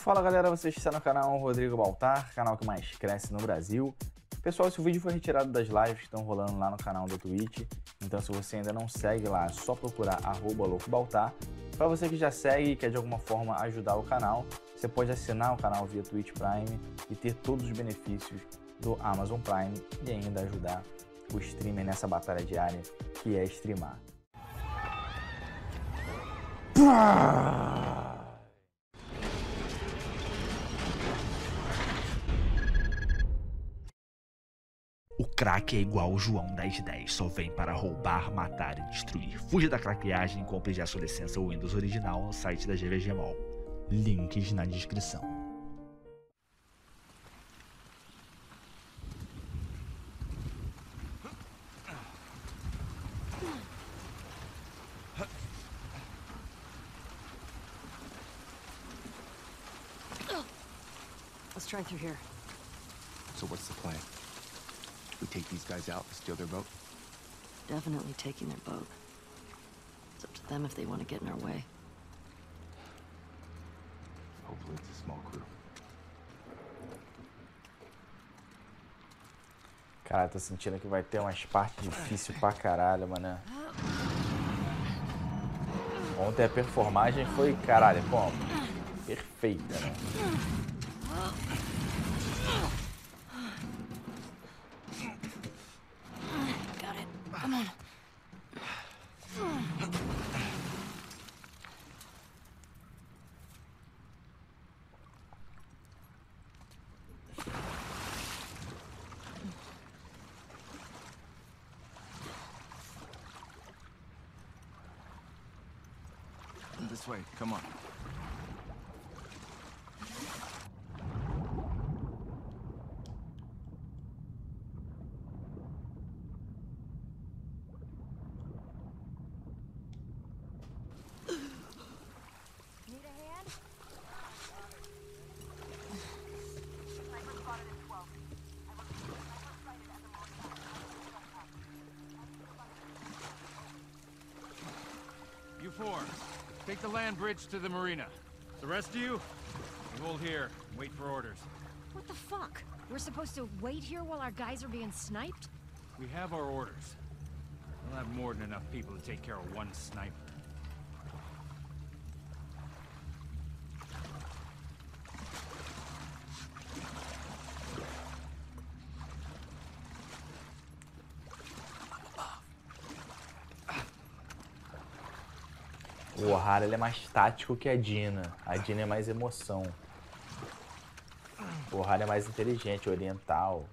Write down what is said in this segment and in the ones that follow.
Fala galera, você está no canal Rodrigo Baltar, canal que mais cresce no Brasil. Pessoal, esse vídeo foi retirado das lives que estão rolando lá no canal da Twitch. Então se você ainda não segue lá, é só procurar @loucobaltar. Para você que já segue e quer de alguma forma ajudar o canal, você pode assinar o canal via Twitch Prime e ter todos os benefícios do Amazon Prime e ainda ajudar o streamer nessa batalha diária que é streamar. O crack é igual o João 1010, só vem para roubar, matar e destruir. Fuja da craqueagem e compre já sua licença Windows original no site da GVG Mall. Links na descrição. Let's try through here. So what's the plan? We take these guys out and steal their boat? Definitely taking their boat. It's up to them if they want to get in our way. Hopefully it's a small crew. Cara, tô sentindo que vai ter umas partes difíceis pra caralho, mano. Ontem a performagem foi, caralho, como? Perfeita, né? Got it. Come on. This way, come on. Need a hand? Sniper spotted at 12. You four, take the land bridge to the marina. The rest of you, you hold here and wait for orders. What the fuck? We're supposed to wait here while our guys are being sniped? We have our orders. We'll have more than enough people to take care of one sniper. O O'Hara ele é mais tático que a Dina. A Dina é mais emoção. O O'Hara é mais inteligente, oriental.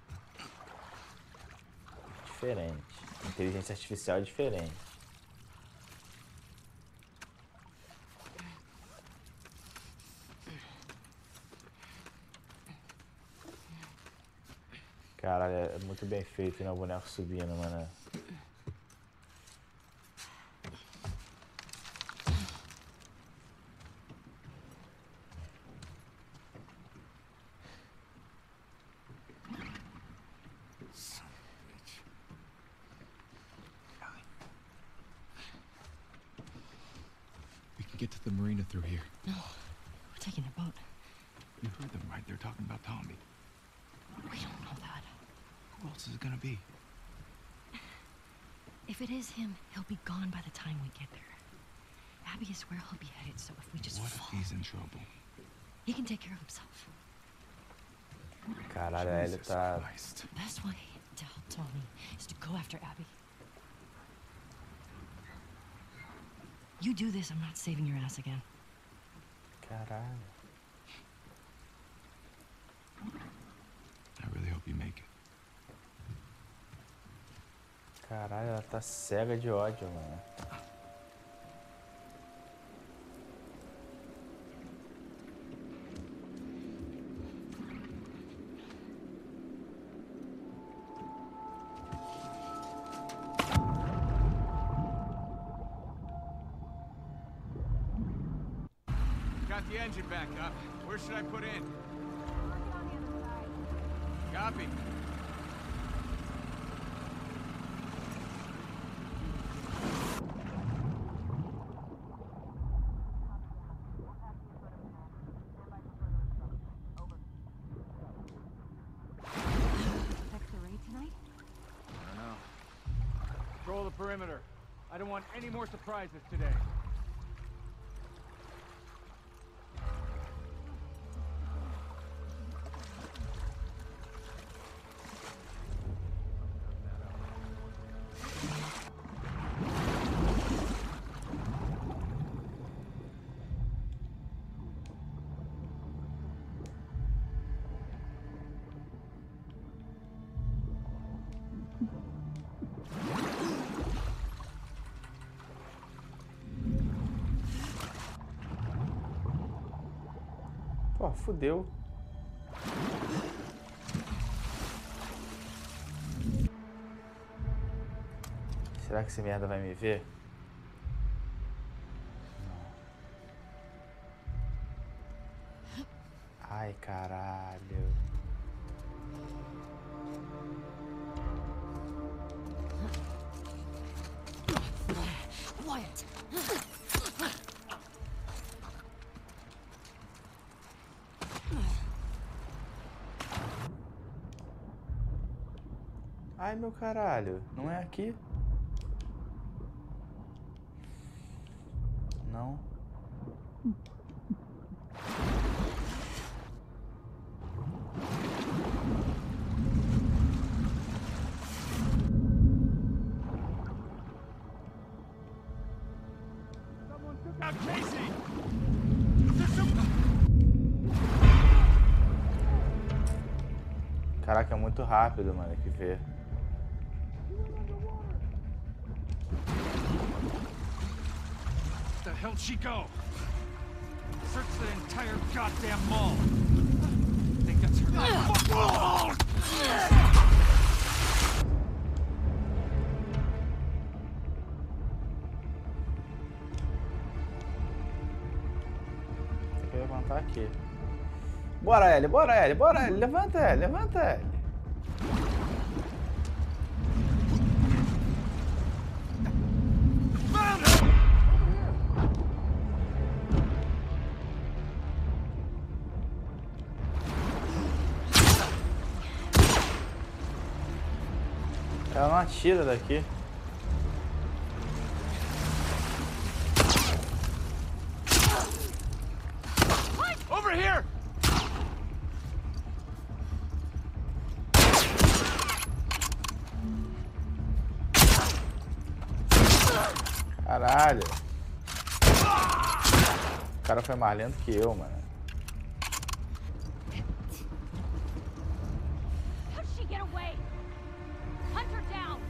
Diferente. Inteligência artificial é diferente. Caralho, é muito bem feito, né? O boneco subindo, mano. We can get to the marina through here. No, we're taking their boat. You heard them, right? They're talking about Tommy. We don't know that. Who else is it gonna be? If it is him, he'll be gone by the time we get there. Abby is where he'll be headed, so if we just What if follow, he's in trouble? he can take care of himself. Caralho, ele Jesus tá... Christ. The best way to help Tommy is to go after Abby. You do this, I'm not saving your ass again. Caralho. I really hope you make it. Caralho, ela tá cega de ódio, mano. Got the engine back up. Where should I put in? Copy. perimeter. I don't want any more surprises today. Pô, fudeu. Será que esse merda vai me ver? Não. Ai, caralho. Quiet. Ai, meu caralho. Não é aqui? Não. Someone took out Casey! Caraca, é muito rápido, mano, que ver. Where the hell'd she go? Search the entire goddamn mall. I think that's her. Tem que levantar aqui. Bora, Ellie, bora, Ellie, bora, Ellie. Levanta, Ellie, levanta, Ellie. Ela não atira daqui. Over here! Caralho. O cara foi mais lento que eu, mano. How'd she get away? Hunt her down.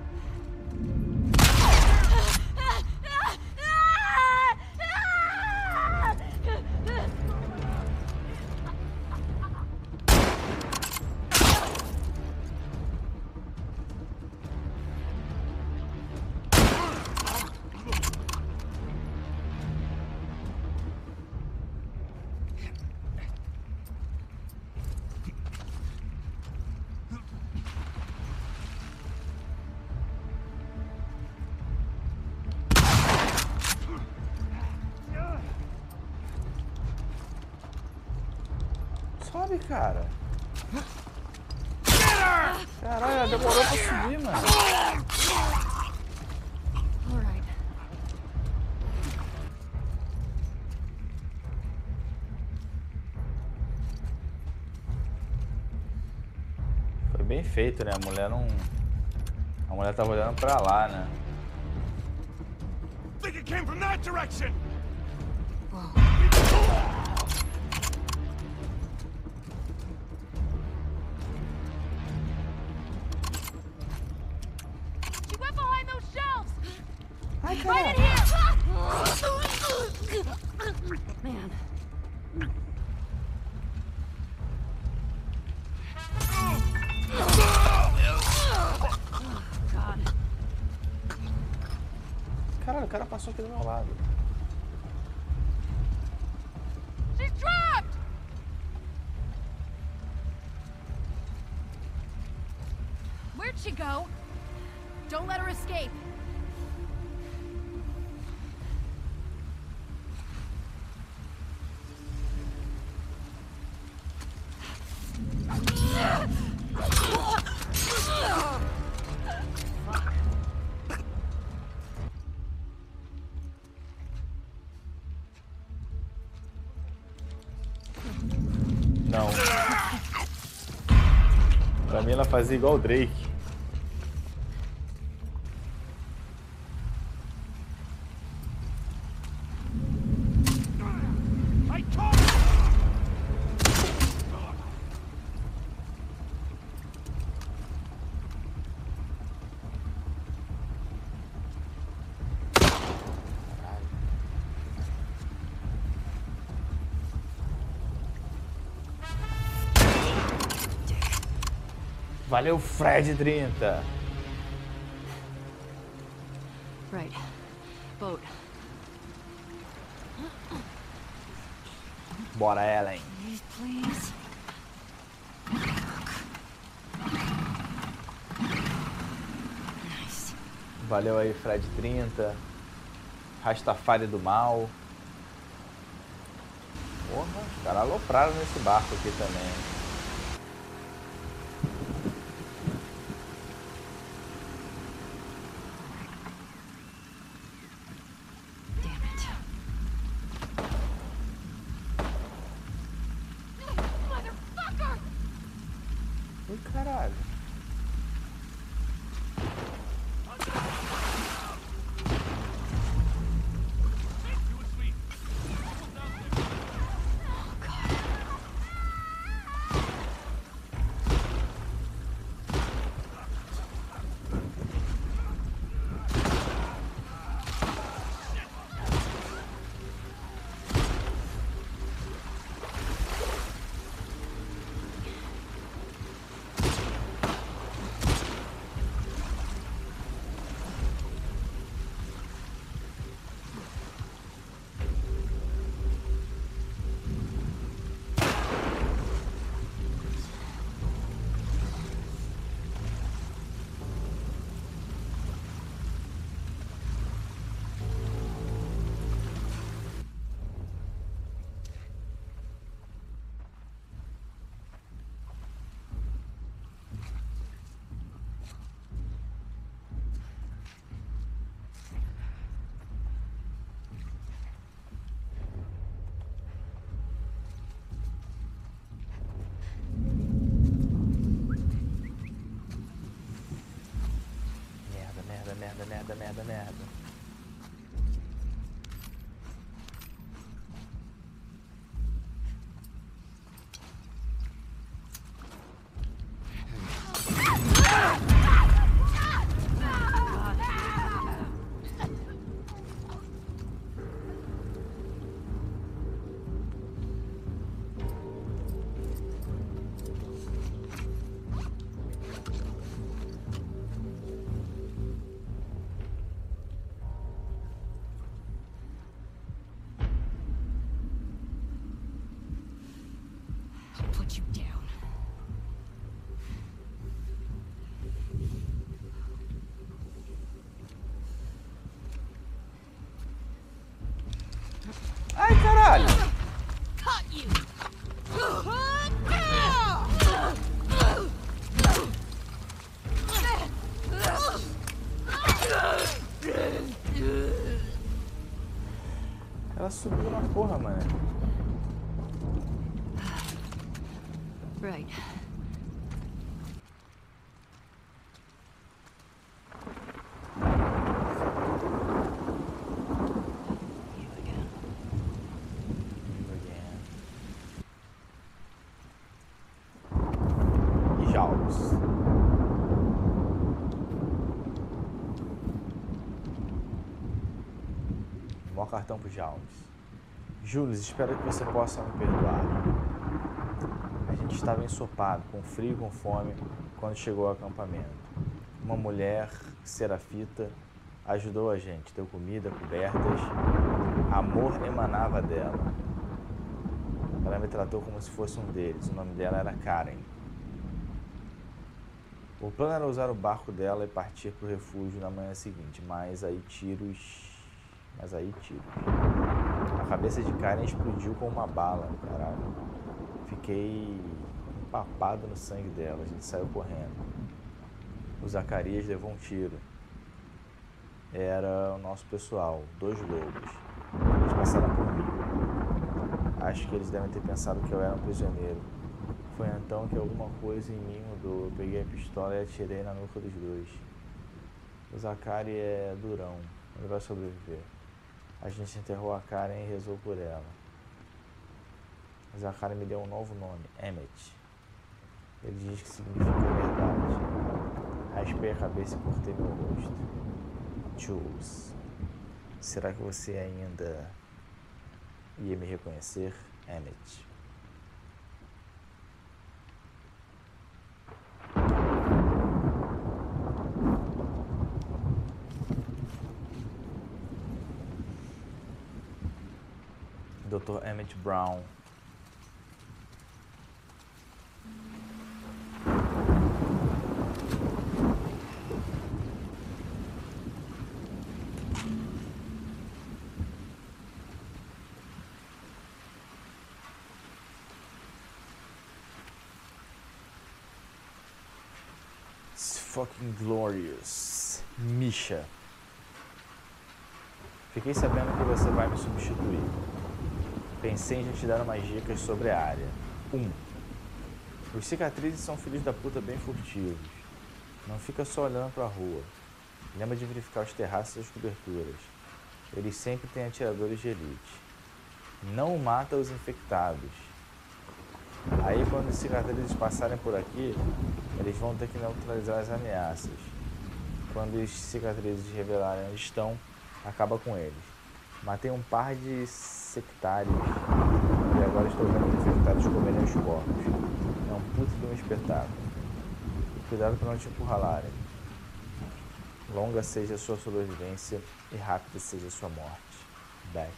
Sobe, cara. Caralho, ela demorou pra subir, mano. All right. Foi bem feito, né? A mulher não... A mulher tava olhando pra lá, né? Think it came from that direction! She went behind those shelves. Ai, Right in caralho. here. Man. God. Caralho, o cara passou aqui do meu lado. She's trapped. Where'd she go? Don't let her escape. Não. Pra mim ela fazia igual o Drake. Valeu, Fred 30. Right. Boat. Bora, Ellen. Please, please. Nice. Valeu aí, Fred 30. Rastafari do mal. Porra, os caras alopraram nesse barco aqui também. Ui, caralho. Merda. Put you down. Ai, caralho. Cut you. Ela subiu na porra, mano. Right. You again. E Jaws. Mó cartão pro Jaws. Jules, espero que você possa me perdoar. A gente estava ensopado, com frio e com fome, quando chegou ao acampamento. Uma mulher, serafita, ajudou a gente, deu comida, cobertas. Amor emanava dela. Ela me tratou como se fosse um deles. O nome dela era Karen. O plano era usar o barco dela e partir para o refúgio na manhã seguinte, mas aí tiros. A cabeça de Karen explodiu com uma bala, caralho. Fiquei empapado no sangue dela, a gente saiu correndo. O Zacarias levou um tiro. Era o nosso pessoal, 2 lobos. Eles passaram por mim. Acho que eles devem ter pensado que eu era um prisioneiro. Foi então que alguma coisa em mim mudou. Eu peguei a pistola e atirei na nuca dos dois. O Zachary é durão, ele vai sobreviver. A gente enterrou a Karen e rezou por ela. O Zachary me deu um novo nome, Emmett. Ele diz que significa verdade. Raspei a cabeça e cortei meu rosto. Jules, será que você ainda ia me reconhecer, Emmett? Dr. Emmett Brown. It's fucking glorious. Misha. Fiquei sabendo que você vai me substituir. Pensei em já te dar umas dicas sobre a área. 1. Os cicatrizes são filhos da puta bem furtivos. Não fica só olhando pra rua. Lembra de verificar os terraços e as coberturas. Eles sempre têm atiradores de elite. Não mata os infectados. Aí quando os cicatrizes passarem por aqui, eles vão ter que neutralizar as ameaças. Quando os cicatrizes revelarem onde estão, acaba com eles. Matei um par de sectários e agora estou vendo os infectados comerem os corpos. É um puto de um espetáculo. Cuidado para não te encurralarem. Longa seja a sua sobrevivência e rápida seja a sua morte. Beck.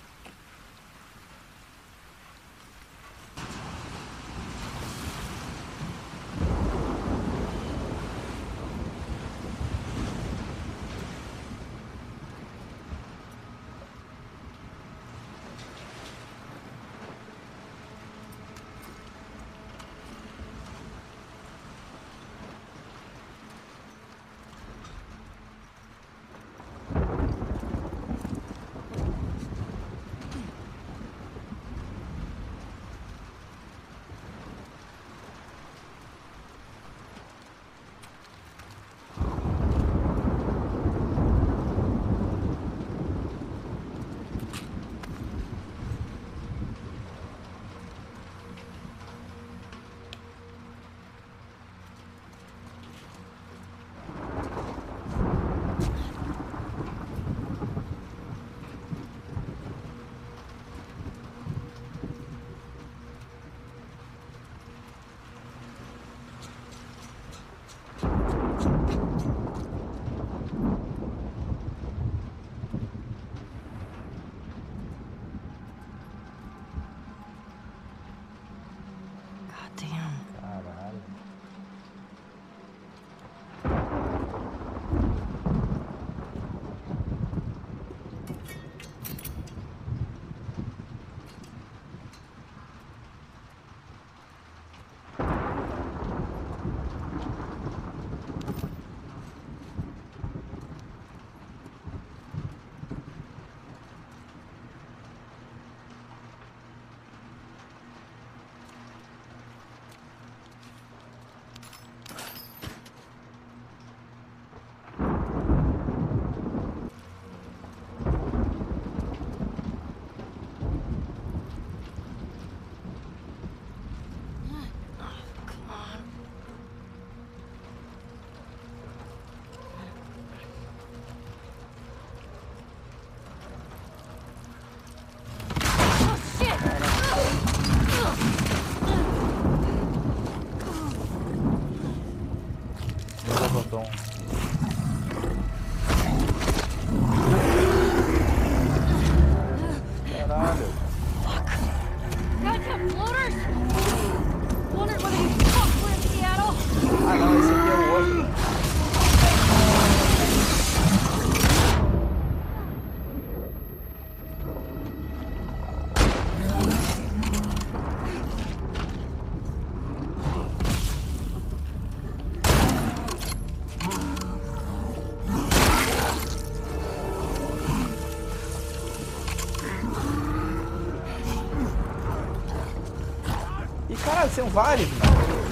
E caralho, são vários, mano.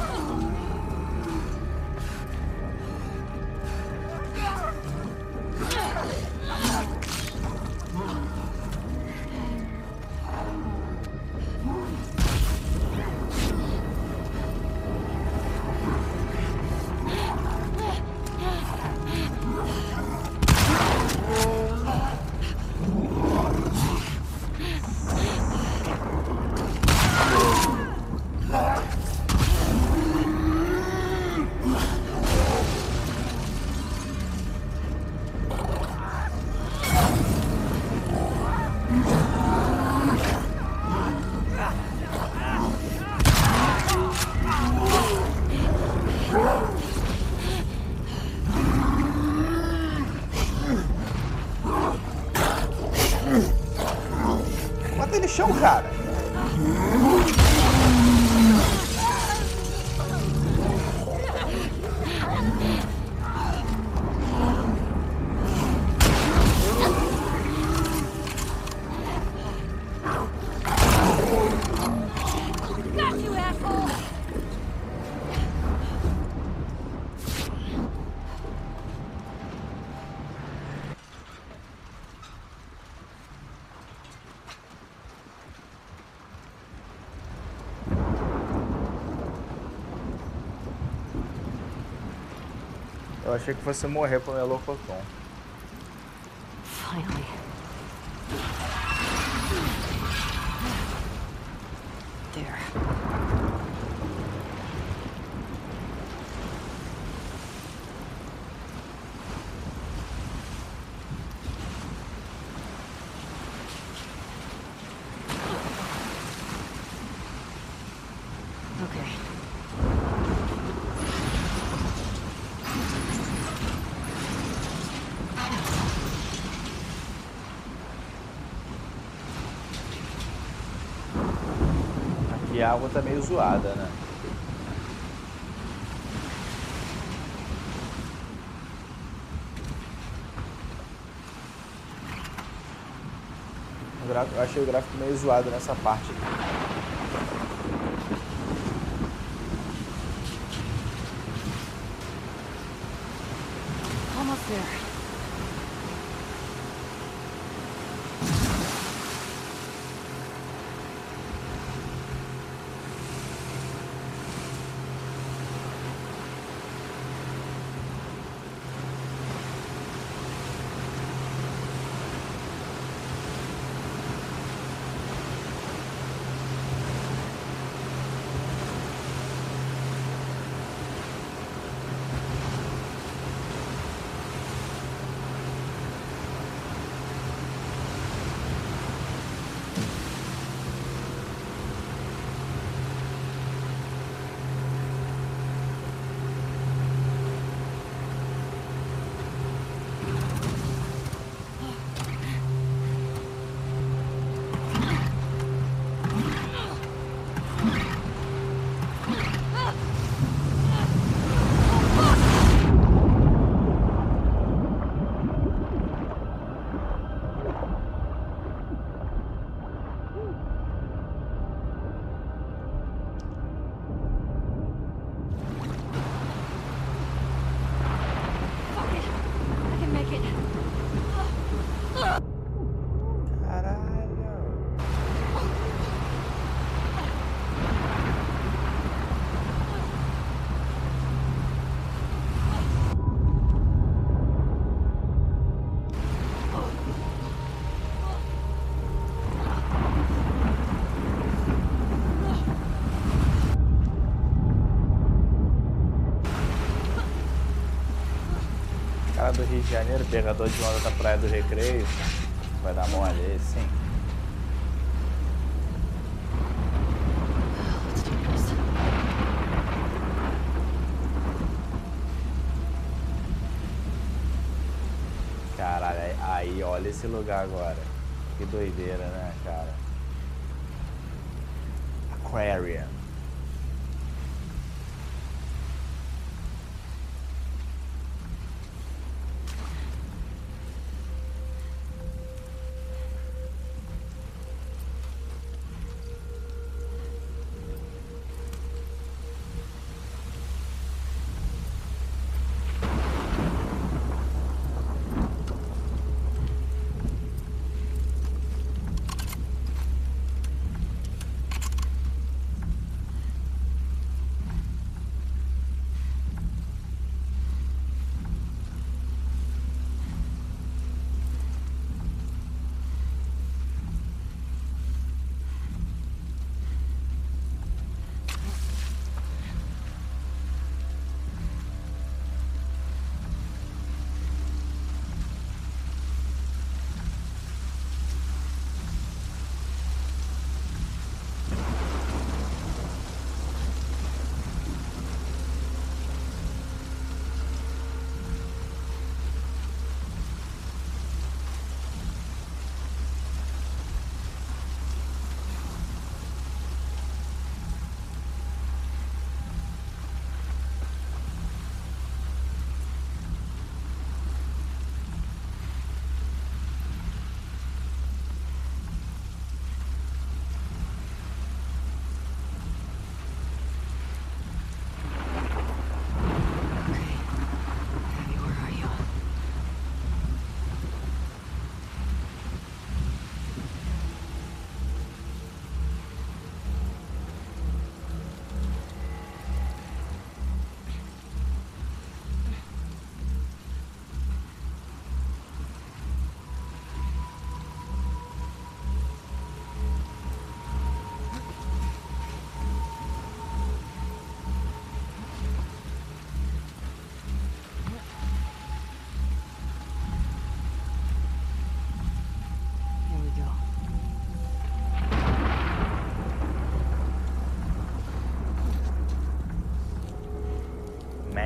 Mata ele no chão, cara. Got you, asshole! Eu achei que fosse morrer pro Melocotão. Finally. There. Okay. Aqui a água tá meio zoada, né? Eu achei o gráfico meio zoado nessa parte aqui. Almost there. Cara do Rio de Janeiro, pegador de onda da Praia do Recreio. Vai dar mole aí, sim. Caralho, aí olha esse lugar agora. Que doideira, né, cara? Aquarium.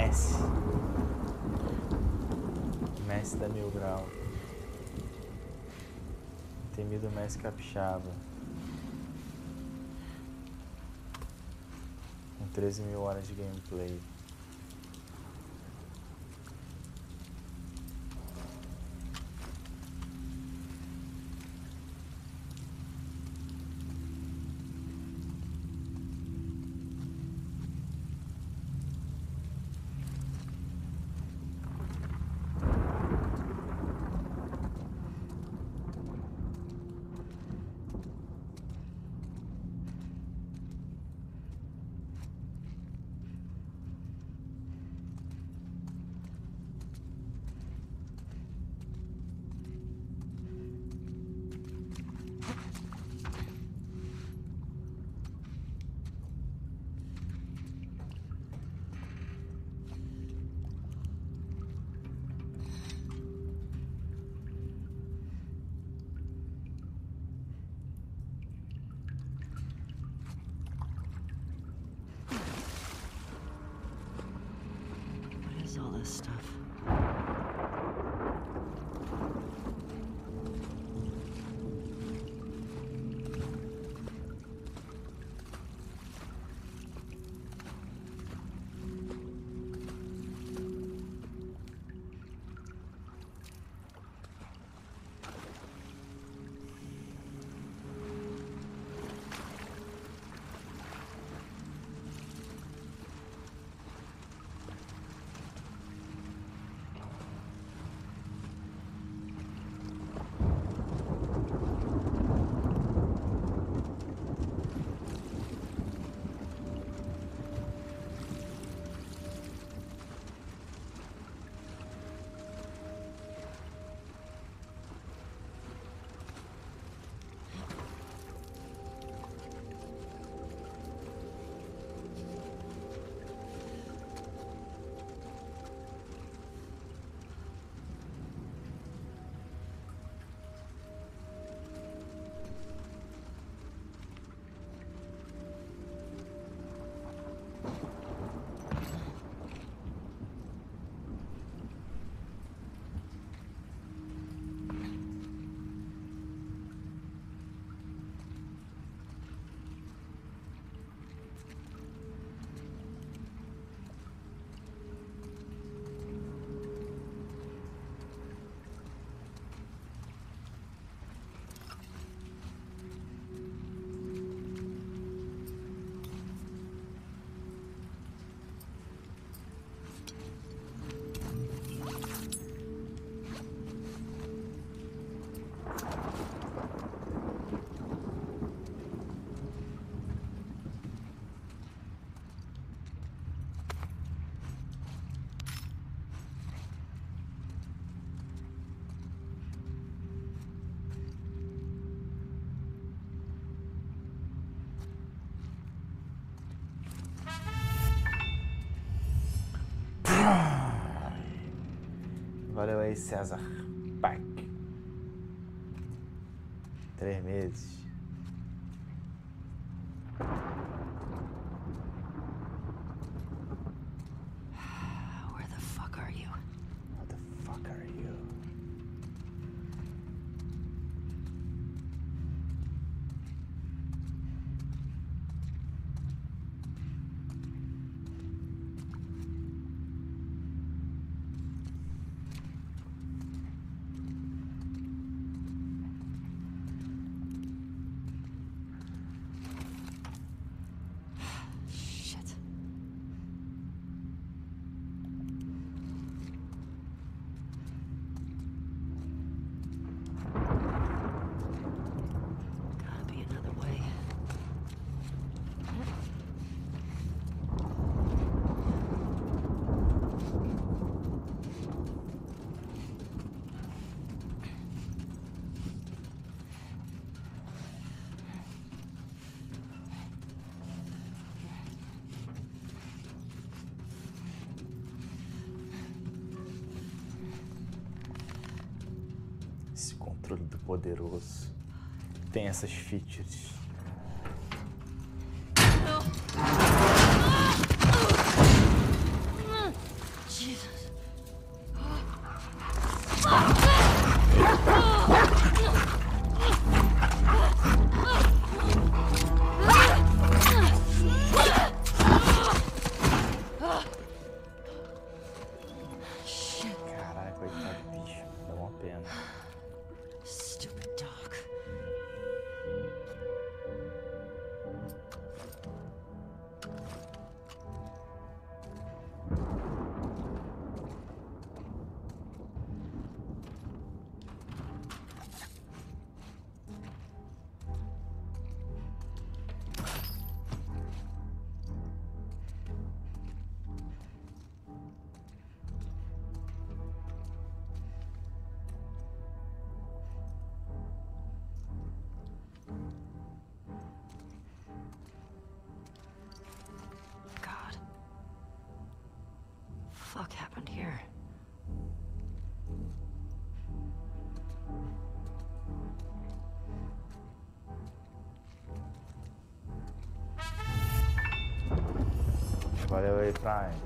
Messi. Messi da Mil Grau. Temido Messi capixaba. Com 13.000 horas de gameplay. All this stuff. Valeu aí, César Pack. 3 meses. Where the fuck are you? What the fuck are you? Shit. Gotta be another way. Esse controle do poderoso tem essas features. Valeu aí, Prime.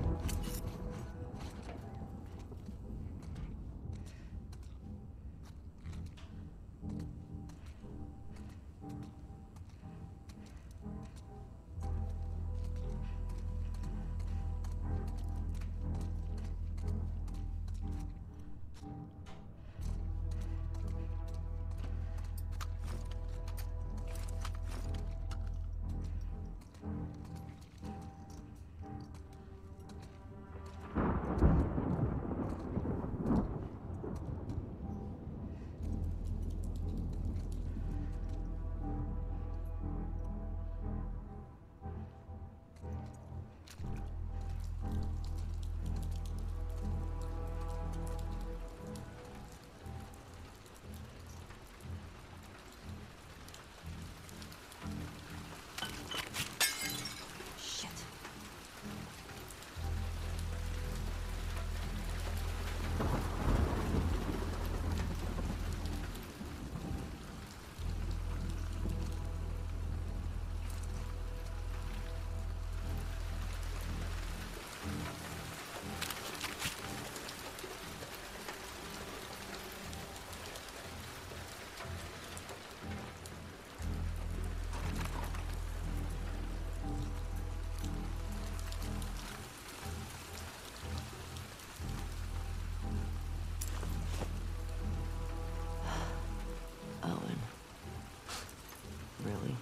Owen. Really?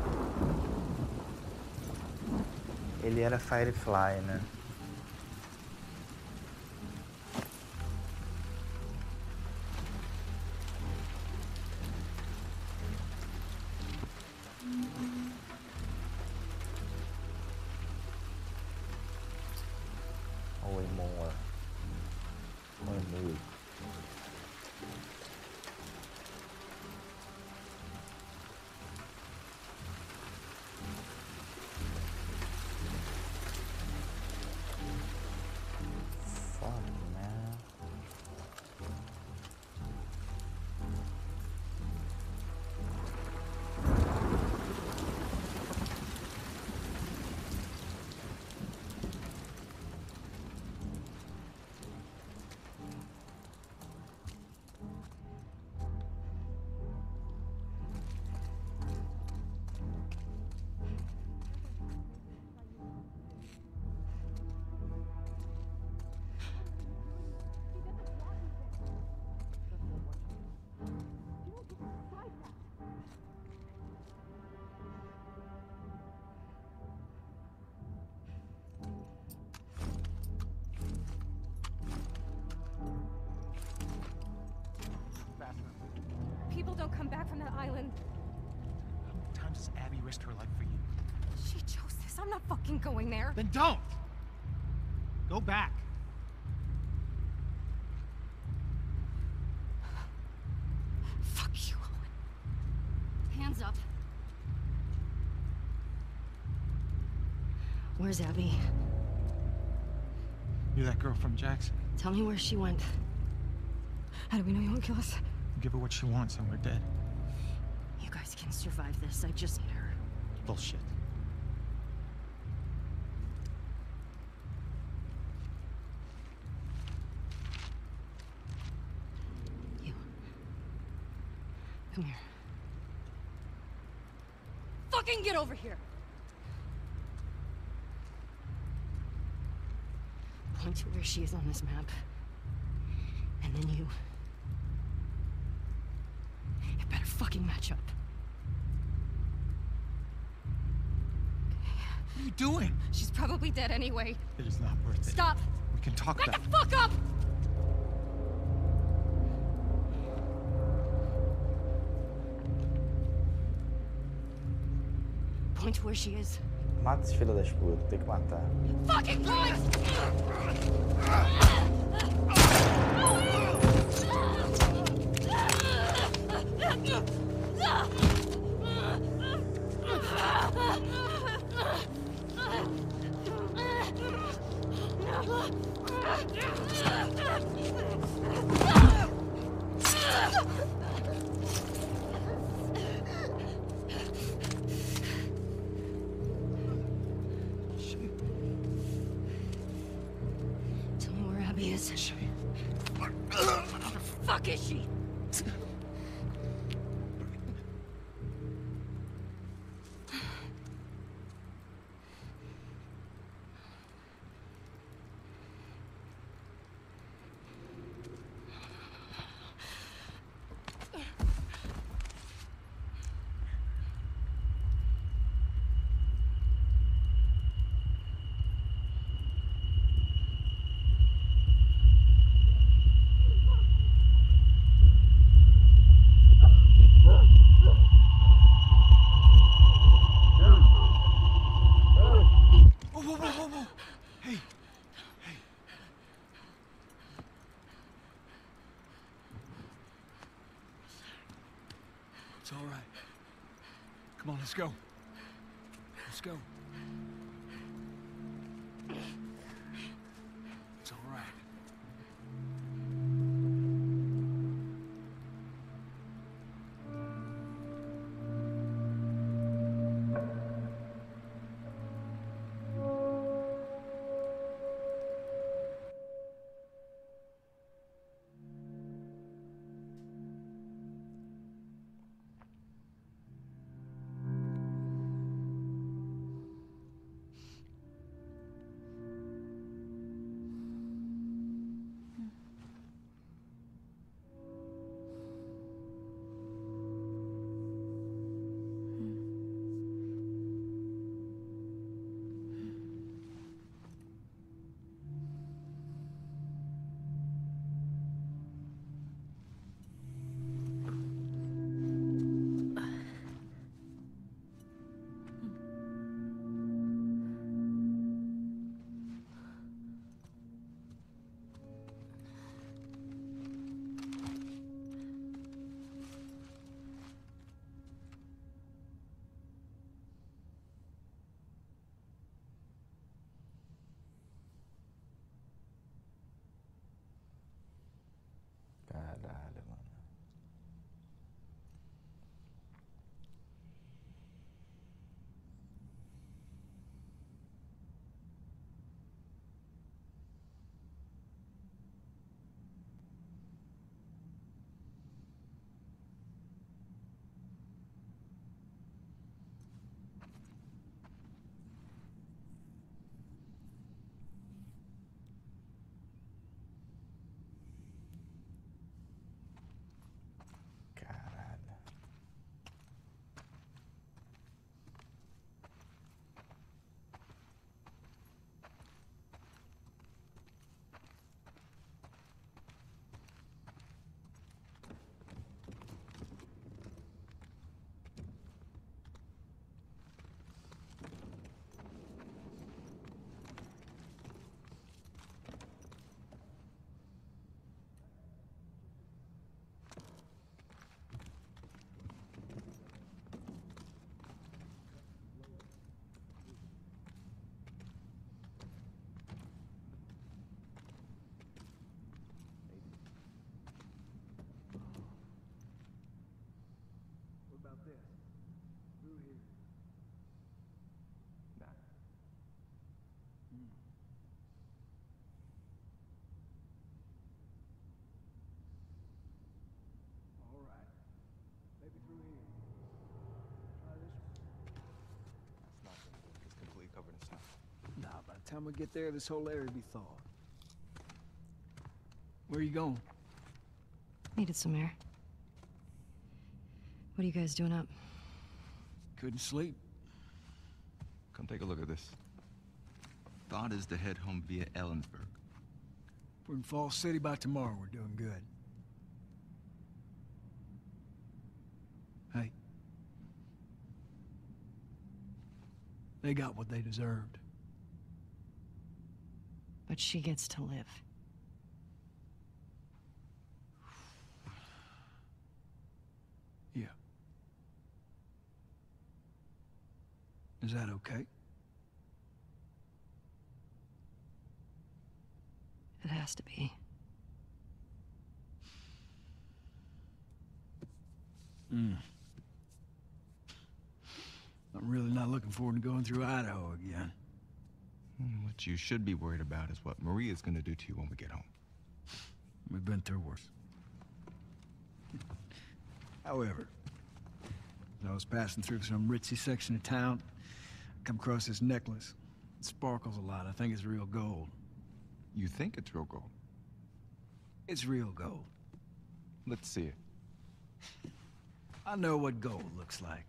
Ele era Firefly, né? Oi, Moa. Oi, Moa. Fuck, man. People don't come back from that island. How many times has Abby risked her life for you? She chose this. I'm not fucking going there. Then don't! Go back. Fuck you, Owen. Hands up. Where's Abby? You're that girl from Jackson. Tell me where she went. How do we know you won't kill us? Give her what she wants and we're dead. You guys can survive this. I just need her. Bullshit. You. Come here. Fucking get over here! Point to where she is on this map. And then you... It better fucking match up. What are you doing? She's probably dead anyway. It is not worth it. Stop! We can talk Back about the fuck up! Point to where she is. Mata esse filho das putas, tem que matar. Fucking point! Abby is. Where the fuck is she? It's all right. Come on, let's go. Let's go. It's all right. Caralho, mano. Caralho. It's not gonna work. It's completely covered in snow. Nah, by the time we get there, this whole area will be thawed. Where are you going? Needed some air. What are you guys doing up? Couldn't sleep. Come take a look at this. Thought is to head home via Ellensburg. We're in Falls City by tomorrow. We're doing good. Hey. They got what they deserved. But she gets to live. Yeah. Is that okay? It has to be. I'm really not looking forward to going through Idaho again. What you should be worried about is what Maria's gonna do to you when we get home. We've been through worse. However, as I was passing through some ritzy section of town, I come across this necklace. It sparkles a lot. I think it's real gold. You think it's real gold? It's real gold. Let's see it. I know what gold looks like.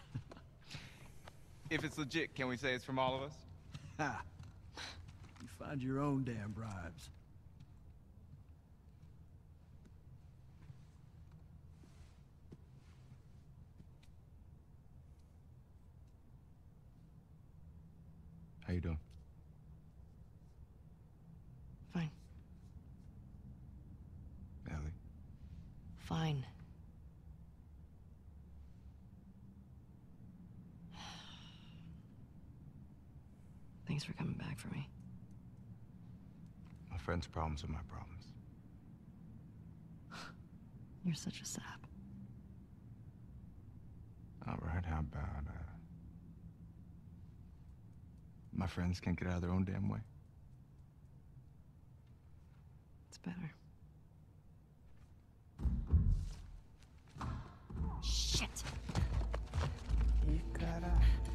If it's legit, can we say it's from all of us? Ha! You find your own damn bribes. How you doing? Fine. Ellie? Fine. Thanks for coming back for me. My friend's problems are my problems. You're such a sap. All right, how about, my friends can't get out of their own damn way? It's better. Shit! Ih, caralho.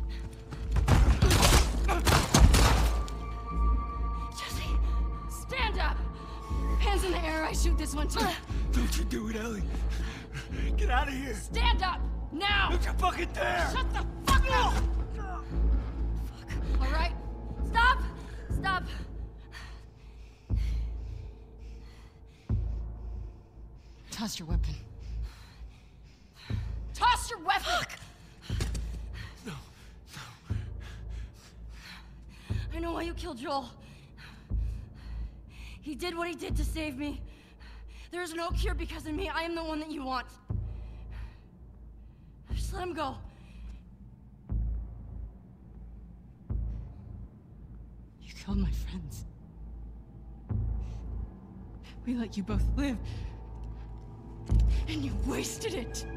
Jesse! Stand up! Hands in the air, I shoot this one too. Don't you do it, Ellie. Get out of here. Stand up! Now! Don't you fucking dare! Shut the fuck up! Fuck. All right? Stop! Stop! Toss your weapon. Toss your weapon! Fuck. No. I know why you killed Joel. He did what he did to save me. There is no cure because of me. I am the one that you want. Just let him go. You killed my friends. We let you both live. And you wasted it.